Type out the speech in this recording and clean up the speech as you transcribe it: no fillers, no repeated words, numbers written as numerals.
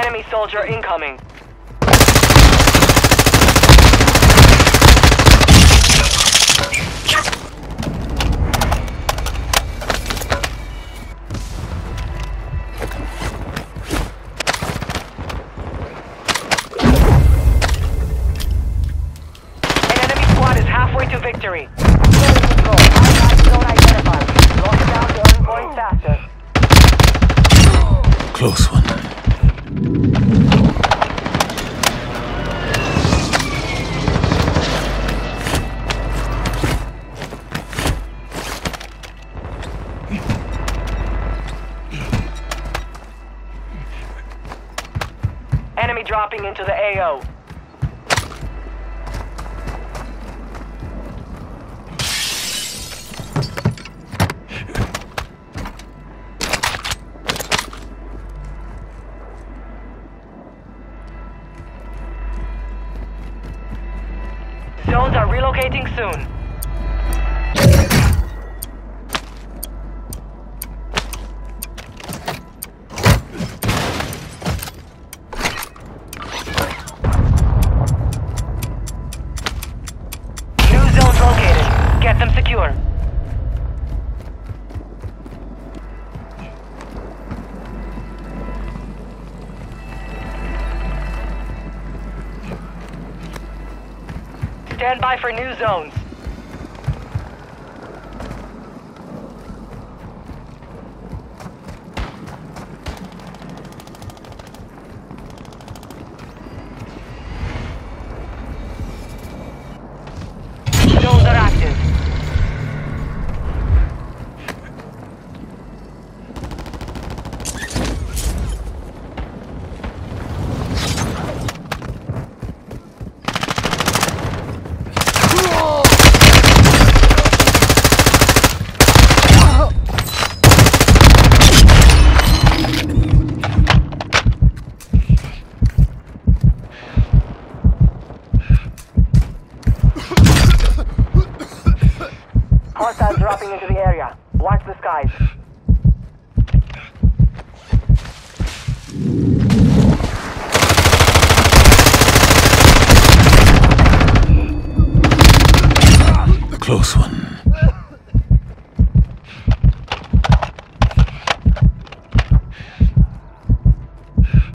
Enemy soldier incoming. An enemy squad is halfway to victory. Zone identified. Lock it down to earn points faster. Close one. Enemy dropping into the AO. Zones are relocating soon. New zones located. Get them secure. Stand by for new zones. Zones are active. Hostiles dropping into the area. Watch the skies. Close one.